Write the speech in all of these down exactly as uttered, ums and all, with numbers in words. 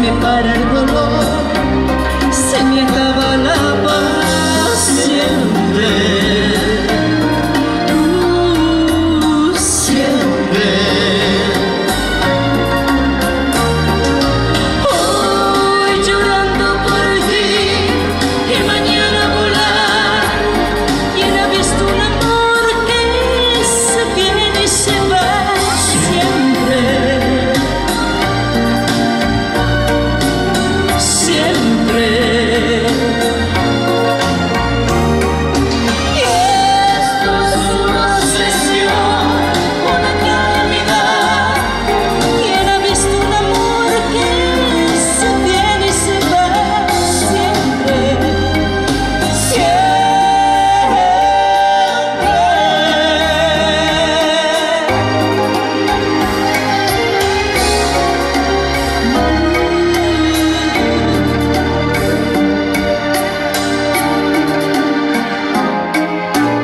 me para el dolor, se me acaba la paz siempre, uh, siempre. Hoy llorando por ti y mañana volar, ¿quién ha visto un amor que se viene y se va siempre?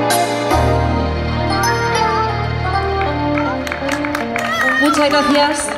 Muchas gracias.